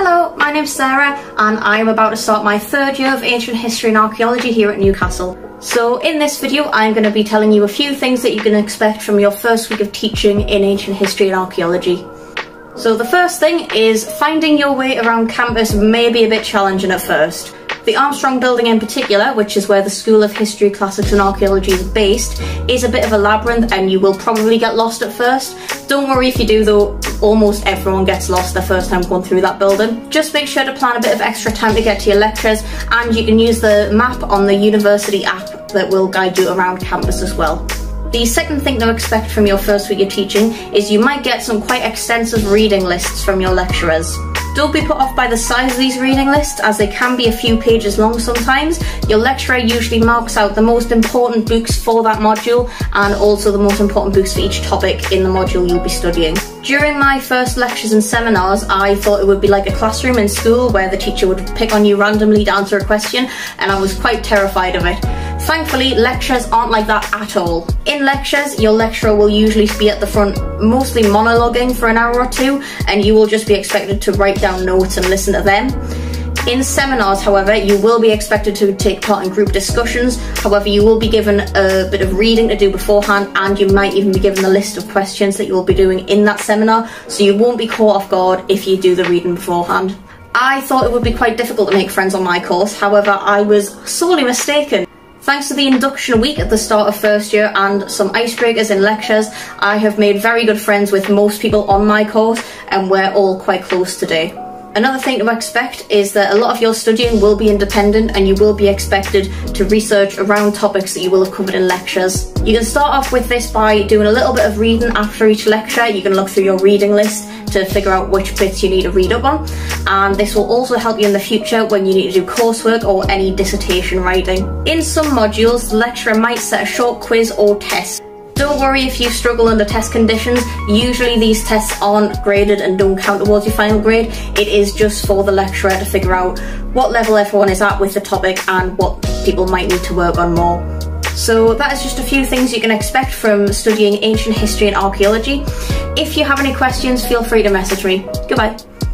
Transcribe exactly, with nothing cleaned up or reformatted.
Hello, my name's Sarah and I'm about to start my third year of Ancient History and Archaeology here at Newcastle. So in this video I'm going to be telling you a few things that you can expect from your first week of teaching in Ancient History and Archaeology. So the first thing is finding your way around campus may be a bit challenging at first. The Armstrong building in particular, which is where the School of History, Classics and Archaeology is based, is a bit of a labyrinth and you will probably get lost at first. Don't worry if you do though, almost everyone gets lost their first time going through that building. Just make sure to plan a bit of extra time to get to your lectures, and you can use the map on the university app that will guide you around campus as well. The second thing to expect from your first week of teaching is you might get some quite extensive reading lists from your lecturers. Don't be put off by the size of these reading lists, as they can be a few pages long sometimes. Your lecturer usually marks out the most important books for that module and also the most important books for each topic in the module you'll be studying. During my first lectures and seminars, I thought it would be like a classroom in school where the teacher would pick on you randomly to answer a question, and I was quite terrified of it. Thankfully, lectures aren't like that at all. In lectures, your lecturer will usually be at the front, mostly monologuing for an hour or two, and you will just be expected to write down notes and listen to them. In seminars, however, you will be expected to take part in group discussions. However, you will be given a bit of reading to do beforehand, and you might even be given a list of questions that you will be doing in that seminar, so you won't be caught off guard if you do the reading beforehand. I thought it would be quite difficult to make friends on my course, however, I was sorely mistaken. Thanks to the induction week at the start of first year and some icebreakers in lectures, I have made very good friends with most people on my course, and we're all quite close today. Another thing to expect is that a lot of your studying will be independent, and you will be expected to research around topics that you will have covered in lectures. You can start off with this by doing a little bit of reading after each lecture. You can look through your reading list to figure out which bits you need to read up on, and this will also help you in the future when you need to do coursework or any dissertation writing. In some modules, the lecturer might set a short quiz or test. Don't worry if you struggle under test conditions. Usually these tests aren't graded and don't count towards your final grade. It is just for the lecturer to figure out what level everyone is at with the topic and what people might need to work on more. So that is just a few things you can expect from studying Ancient History and Archaeology. If you have any questions, feel free to message me. Goodbye.